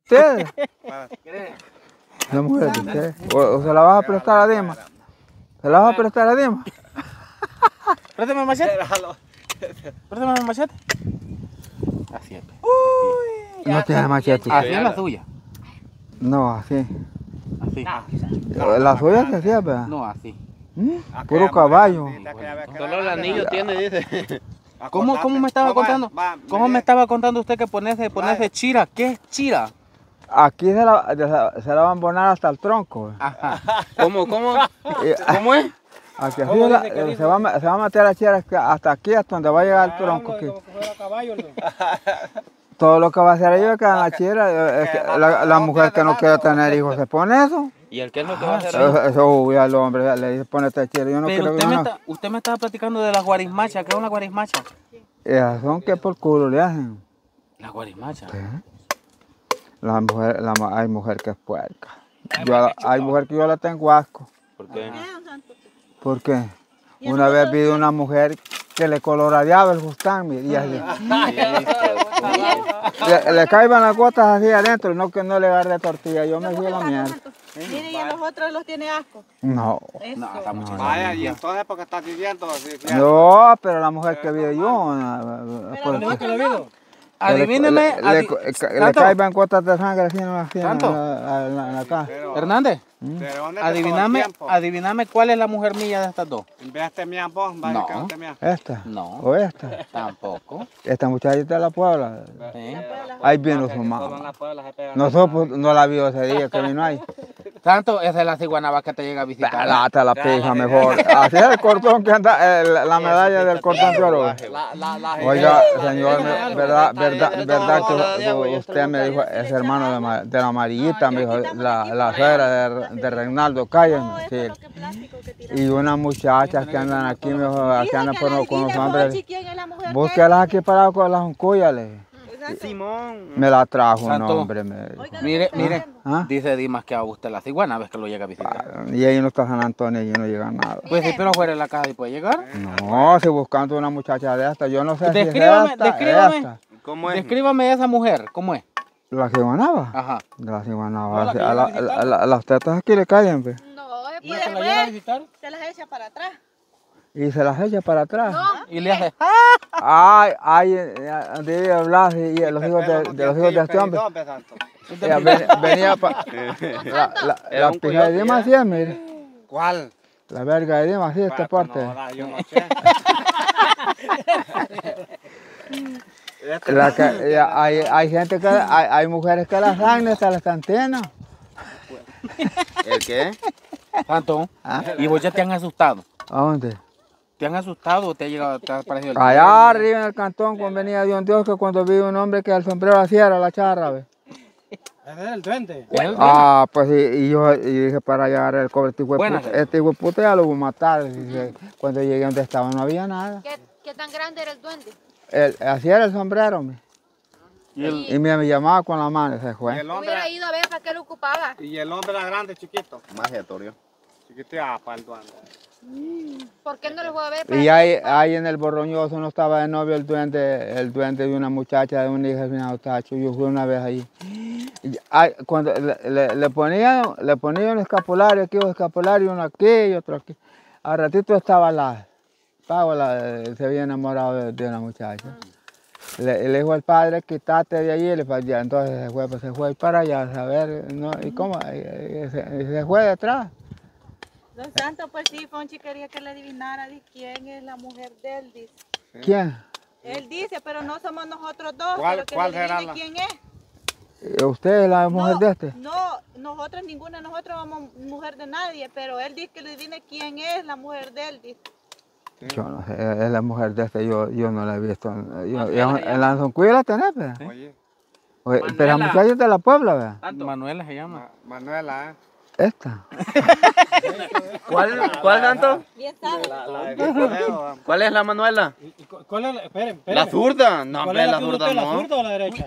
¿Usted? La mujer de usted. ¿O se la vas a prestar a Dima? ¿Se la vas a prestar a Dima? Préstame el machete. Préstame el machete. Así es. No tiene machete. Así es la suya. No, así. Así. La suya se hacía, ¿verdad? No, así. Puro caballo. Solo el anillo tiene, dice. ¿Cómo me estaba contando? ¿Cómo me estaba contando usted que ponerse chira? ¿Qué es chira? Aquí se la va a embonar hasta el tronco. Ajá. ¿Cómo? ¿Cómo es? Aquí así se va a meter la chera hasta aquí, hasta donde va a llegar el tronco. Aquí. Todo lo que va a hacer ellos es que en la chera, la mujer que no quiere tener hijos se pone eso. ¿Y el qué es lo que va a hacer ahí? Eso ya el hombre le dice ponete chera. Yo no Pero quiero usted me estaba platicando de la guarismacha. ¿Qué es una guarismacha? Esas son que por culo le hacen. La guarismacha. ¿Qué? Hay mujer que es puerca. Hay mujer que yo la tengo asco. ¿Por qué? ¿Por qué? Una vez vi una mujer que le coloreaba el fustán, y así. Le caían las gotas así adentro, y no que no le agarre tortilla. Yo me fui a la mierda. Mire, y a los otros los tiene asco. No. No, está mucho. Vaya, y entonces porque estás viviendo así. No, pero la mujer que vi yo. Adivíneme. Le caían gotas de sangre así en la cara. Hernández, ¿De dónde adivíname cuál es la mujer mía de estas dos. En vez de este mía, vos, vaya No. que no te mía. ¿Esta? No. ¿O esta? Tampoco. Esta muchachita de la Puebla. ¿Sí? Ahí vino su mamá. Nosotros no la vio ese día que vino ahí. Tanto esa es la ciguanaba que te llega a visitar. Pelata la pija mejor. Así es el cordón que anda, la medalla del cordón de oro. Oiga, señor, verdad que usted me dijo, es hermano de la amarillita, me dijo, la suegra de Reinaldo Calle. Sí. Y unas muchachas que andan aquí, me dijo, que andan con los hombres. Búsquelas aquí para con las uncuyas, le dije. Simón. Me la trajo un Santo. hombre. Mire, ¿Ah? dice Dimas que a usted la ciguana ves que lo llega a visitar. Y ahí no está San Antonio y no llega nada. Pues sí, pero fuera de la casa y puede llegar. No, si buscando una muchacha de esta, yo no sé Descríbame, si es esta. ¿Cómo es? Descríbame esa mujer, ¿cómo es? ¿La ciguanaba? Ajá. La ciguanaba. Las tetas aquí le caen, pues. No, ¿Y se la llega a visitar? se las echa para atrás. Y se las echa para atrás. Y le hace... Ay, de Blas y los hijos de este hombre. Venía para... La pija de Dima así es, mire. ¿Cuál? La verga de Dima así, esta parte. No, yo no sé. Hay gente que... Hay mujeres que las dan hasta las antenas. ¿El qué? Tanto. ¿Ah? ¿Y vos ya te han asustado? ¿A dónde? ¿Te han asustado o te ha llegado, te ha parecido el Allá arriba en el cantón, cuando venía Dios, que cuando vi un hombre que el sombrero así era la charra, ¿ves? ¿Ese es el duende? Ah, pues y yo dije para allá el cobre, este hijo de puta ya lo voy a matar. Cuando llegué donde estaba no había nada. ¿Qué tan grande era el duende? Así era el sombrero, me. Y me llamaba con la mano, se fue. Hubiera ido a ver para qué lo ocupaba. Y el hombre era grande, chiquito. Magiatorio. Chiquito, para el duende. ¿Por qué no lo voy a ver? Y ahí en el Borroñoso no estaba de novio el duende de una muchacha, de una hija de un tacho. Yo fui una vez allí. Cuando le ponían un escapulario aquí, un escapulario, uno aquí y otro aquí. Al ratito estaba se había enamorado de una muchacha. Le dijo al padre, quítate de allí, entonces se fue para allá a saber, ¿no? ¿Y cómo? Se fue detrás. Don Santo, pues sí, Fonchi quería que le adivinara de quién es la mujer de él, dice. ¿Quién? Él dice, pero no somos nosotros dos, ¿Cuál pero que le será adivine quién es. ¿Usted es la mujer de este? No, nosotros, ninguna de nosotros somos mujer de nadie, pero él dice que le adivine quién es la mujer de él, dice. Yo no sé, es la mujer de este, yo no la he visto. En la Zoncuya la tenés, ¿verdad? Oye. Pero la muchacha es de la Puebla, ¿verdad? Manuela se llama. Manuela, ¿eh? Esta. ¿Cuál, Santo? Bien sabe. ¿Cuál es la Manuela? ¿Cuál es? Esperen. ¿La zurda? No, hombre, la zurda ¿La no. zurda o la derecha?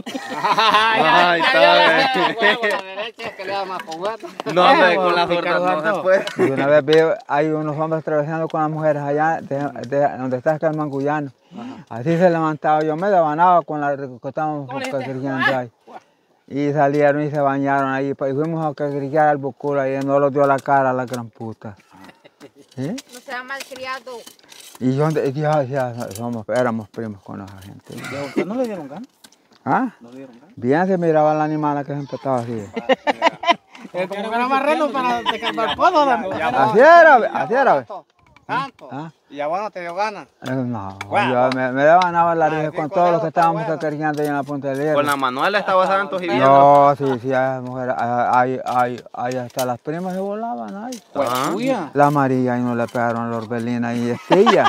Ay, está bien. La derecha es que le da más juguete. No, hombre, con la zurda no se puede. Y una vez veo, hay unos hombres atravesando con las mujeres allá, donde está el manguyano. Así se levantaba, yo me devanaba con la que estábamos dirigiendo ahí. Y salieron y se bañaron ahí. Y fuimos a criar al Bucura y no los dio la cara a la gran puta. ¿Sí? No sea malcriado. Y yo decía, éramos primos con esa gente. ¿Y a usted no le dieron ganas? ¿Ah? ¿No le dieron ganas? Bien se miraba el animal que siempre estaba así. Como que era marrano para descargar podo. Así era. Tanto. ¿Ah? Y a vos no te dio ganas. No, yo me ganaba la risa con todos los que estábamos cacarillando ahí en la punta del hierro. Con la Manuela estaba Santos y viendo. No, sí, hay mujeres, hay hasta las primas se volaban ahí. Uya. La María y no le pegaron la Orbelina y Estilla.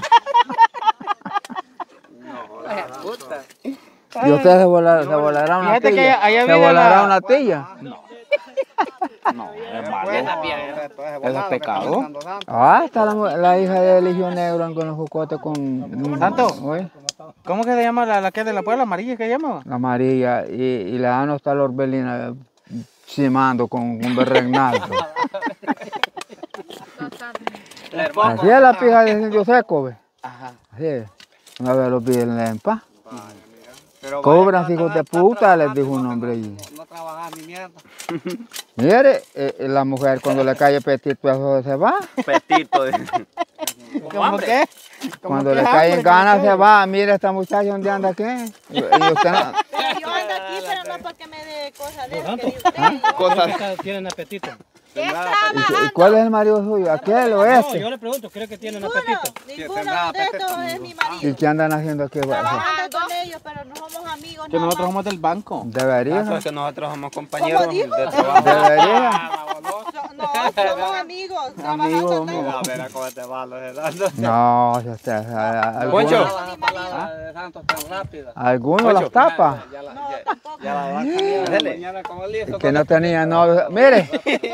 Y ustedes se volarán una Fíjate que tilla. allá ¿Se viene volará la- una tilla? No, es malo. Eso es pecado. Ah, está la hija de Eligio Negro con los jucotes con... ¿Tanto? ¿Oye? ¿Cómo que se llama la que es de la Puebla amarilla que llama? La María y la Ana está la Orbelina cimando con un berregnaldo. Así es la pija de Indio Seco, ve. Ajá. Así es. Una vez los vi en paz. Cobran, hijos de puta, les dijo un hombre allí. No trabajas ni mierda. Mire, la mujer cuando le cae petito eso se va. Petito. ¿Cómo qué? Cuando le caen ganas se va. Mire esta muchacha donde anda aquí. Y usted no... Pero yo ando aquí, pero no porque me dé cosas de eso que dice usted. Cosas. Tienen apetito. ¿Y cuál es el marido suyo? ¿Aquel o este? Yo le pregunto, ¿cree que tienen Ninguno de estos es mi marido. ¿Y qué andan haciendo aquí? Trabajando con ellos, pero no somos amigos. Que nada nosotros más. somos del banco. Debería. Eso es que nosotros somos compañeros ¿Cómo dijo? de trabajo. Debería. No, somos amigos. Amigos, trabajando amigos. todos. Ver cómo te va los No, si usted, Poncho. Mi marido. de Santos tan rápida. algunos las tapa. No, tampoco. Ya la vaca mañana como listo. Que no tenía novio. Mire,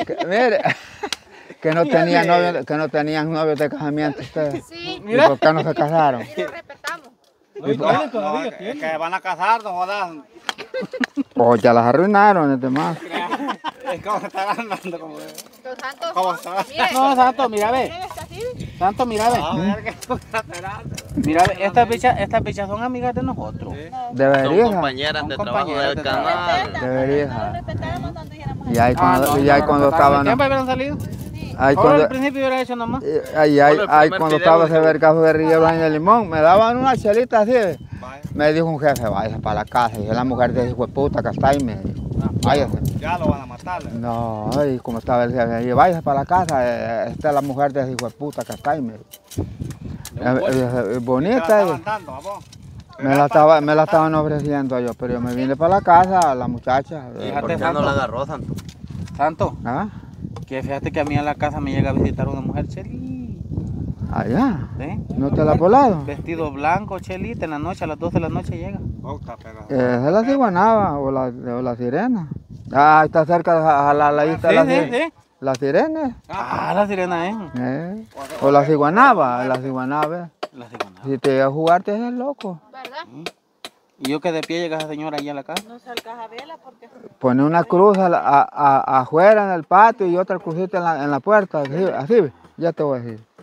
que no tenía novio, que no tenían novios de casamiento ustedes. Sí, ¿Y por qué no se casaron? y lo respetamos. Es que van a casar, no jodas. Oh, ya las arruinaron, es demás. Es como estar andando como... Los santos. ¿Cómo está? Mire, No, Santo, mira, ve. ¿Eres así? Santo, mira, ve. A ver qué tú estás esperando. Mira, ve, estas bichas son amigas de nosotros. Son Debería. compañeras de Son trabajo compañeras del de canal. Debería. No respetáramos cuando dijéramos Y ahí cuando estaban... ¿Siempre hubieran salido? Ahí Ahora cuando... al principio hubiera hecho nomás. Ahí cuando estaba ese vergazo de guerrilleros ahí en el Limón, me daban una chelita así. Me dijo un jefe, váyase para la casa. Y la mujer de hijo de puta que está ahí me dijo, váyase. Ya lo van a matar. No, y como estaba el jefe ahí, váyase para la casa. Esta es la mujer de ese hijo de puta que está ahí me dijo. Bonita. Levantando, vamos. Me la estaban ofreciendo yo, pero yo me vine para la casa, la muchacha. Fíjate, ¿Por qué no Santo. la agarró, Santo? Santo, ¿Ah? que fíjate que a mí en la casa me llega a visitar una mujer Cheli. Allá. ¿Sí? ¿No te la ha volado? Vestido blanco, Chelita, en la noche, a las 12 de la noche llega. Oca, pero... Esa es la ciguanaba o la sirena. Ah, está cerca de la isla de la Sí, sirena. sí. ¿La sirena? Ah, la sirena, O la ciguanaba, la ciguanaba. La cigüeña. Si te llega a jugar, te haces loco. ¿Verdad? Y yo que de pie llega esa señora allí a la casa. No salgas a vela porque... Pone una cruz afuera en el patio y otra crucita en la puerta. Así, ve. Ya te voy a decir.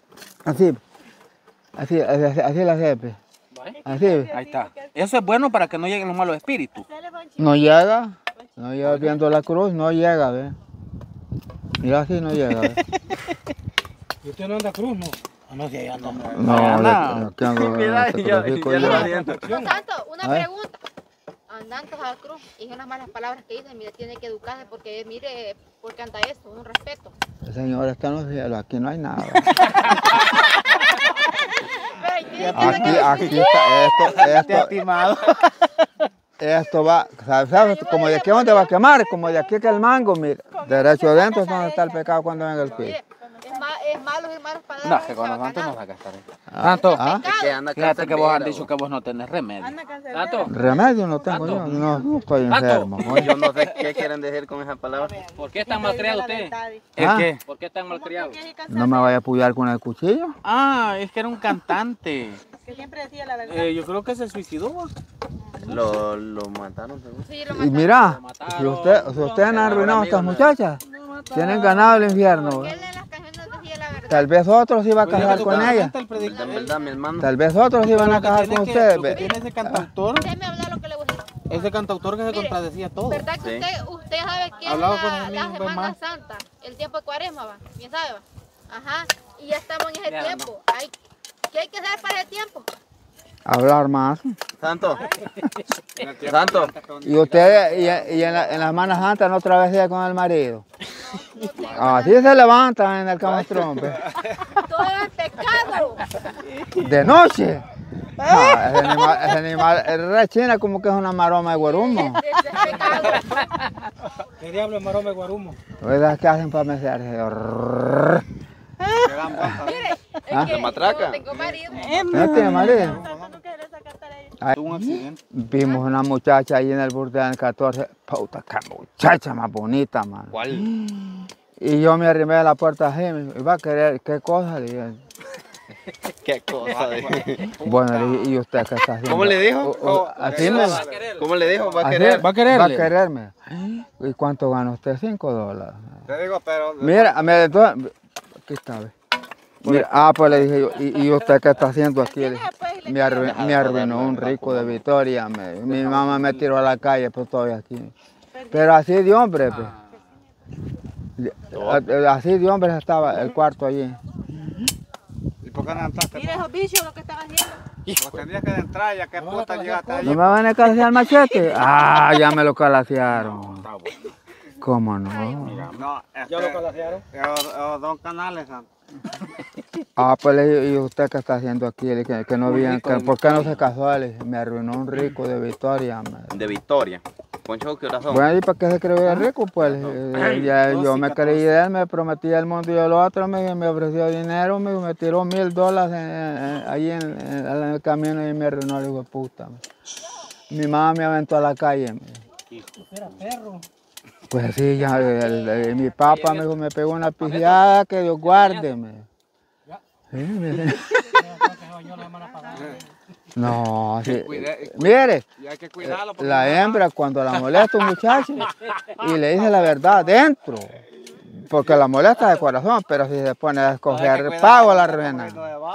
Así la jefe. Así, ve. Ahí está. Eso es bueno para que no lleguen los malos espíritus. No llega viendo la cruz, no llega, ve. Mira así no llega, ve. ¿Y usted no anda cruz, no? No, si allá no. No, Allá ¿qué hago? Mira, Te ya crucifico lo yo. siento. Don Santo, una A ver. pregunta. Andando a la cruz, y unas malas palabras que dicen, mire, tiene que educarse porque, mire, porque anda esto, un respeto. El Señor está en los cielos, aquí no hay nada. Aquí está, esto va, ¿sabes? Como de aquí dónde va a quemar, como de aquí que el mango, mire. Derecho adentro es donde está el pecado cuando venga el Mire, pie. es malo y malas palabras. No, que con los se va a santos no ganar. va a gastar. Santo, ¿Ah? Es que anda fíjate que vos han cancerbero. dicho que vos no tenés remedio. Anda cancerbero. Remedio no tengo yo, no estoy enfermo. Oye, yo no sé qué quieren decir con esa palabra. ¿Por qué tan malcriado usted? ¿El Ah. qué? ¿Por qué tan malcriado? No me vaya a apoyar con el cuchillo. Ah, es que era un cantante. Que siempre decía la verdad. Yo creo que se suicidó. Lo mataron, seguro. Sí, lo Y mataron. mira, si ustedes han arruinado a estas muchachas, tienen ganado el infierno. Él en las canciones decía la verdad. Tal vez otros se iban a casar con ella. El predicador. En verdad, mi hermano. Tal vez otros se iban a casar con ustedes. Lo que tiene ese cantautor Déjeme hablar lo que le voy a decir. Ese cantautor que se contradecía todo. ¿Verdad que usted sabe que es Hablaba con el la mismo Semana más. Santa? El tiempo de Cuaresma, ¿va? ¿Quién sabe? Va? Ajá. Y ya estamos en ese tiempo. ¿Qué hay que hacer para ese tiempo? Hablar más. Santo. Santo. Y usted, y en la Semana Santa no travesía con el marido. Así se levantan en el camastrón. Pues. Todo es pecado. De noche. Ese animal rechina como que es una maroma de guarumo. Eso es pecado. ¿Qué diablo es maroma de guarumo? ¿Verdad que hacen para mecerse? Mire, es ¿Ah? que ¿La matraca? yo tengo marido. ¿No tiene marido? ¿Tú quieres sacar para ella? Ahí Tuvo un accidente. vimos una muchacha ahí en el burdel del 14. Puta, qué muchacha más bonita, man. ¿Cuál? Y yo me arrimé a la puerta así, me dijo, ¿va a querer qué cosa? Le dije, ¿Qué cosa? bueno, le dije, ¿y usted qué está haciendo? ¿Cómo le dijo? Así me... ¿Cómo le dijo? ¿Va a así, querer? ¿Va a quererle? Va a quererme. ¿Y cuánto gana usted? $5. Te digo, pero... Mira, entonces, aquí está, ve. Mira, pues le dije yo, ¿y usted qué está haciendo aquí? Le dije, me arruinó un rico de Vitoria. Mi mamá me tiró a la calle, pero estoy aquí. Pero así de hombre, pues. Así de hombre estaba el cuarto allí. ¿Y por qué no entraste? Mira esos bichos lo que están haciendo. Pues tenías que entrar, ya que puta llegaste ¿No allí. me van a calasear el machete? Ah, ya me lo calasearon. ¿Cómo no? No, ¿Ya lo calasearon? Dos canales, Santo. Ah, pues le dije, ¿y usted qué está haciendo aquí? Le dije, que no bien, ¿por qué no se casó? Le dije, me arruinó un rico de Vitoria. De Victoria. Poncho, ¿qué razón? Bueno, ¿y para qué se creyó rico? Pues ya, yo me creí de él, me prometía el mundo y el otro, me ofreció dinero, me tiró $1000 ahí en el camino y me arruinó el hijo de puta. Mi mamá me aventó a la calle. Era perro. Pues sí, ya, mi papá me pegó una pifiada, que Dios guarde. No, sí. Mire, Y hay que cuidarlo. porque la hembra cuando la molesta un muchacho y le dice la verdad dentro, porque la molesta de corazón, pero si se pone a escoger pago la arruina.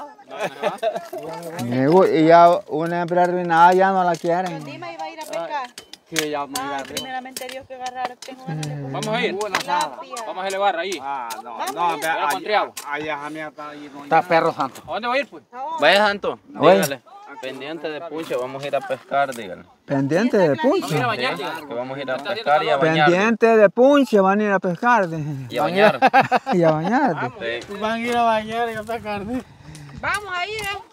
Y ya una hembra arruinada ya no la quieren. Dime, iba a ir a pescar. Sí, ya me Ah, primeramente Dios que agarrar. Tengo ganas de comer. Vamos a ir. Tilapia. Vamos a elevar ahí. Ah, no, Vamos, no, ya. ve, con triago. allá mía está ahí. No, Está perro santo. ¿A dónde va a ir, pues? Vaya, Santo. Oye. Dígale. Pendiente de Punche, vamos a ir a pescar, dígale. Pendiente de punche. Mira, bañar, Sí, que vamos a ir a pescar y a bañar. Pendiente de punche van a ir a pescar. Y a bañar. Y a bañar. Sí. Van a ir a bañar y a sacar. Vamos a ir,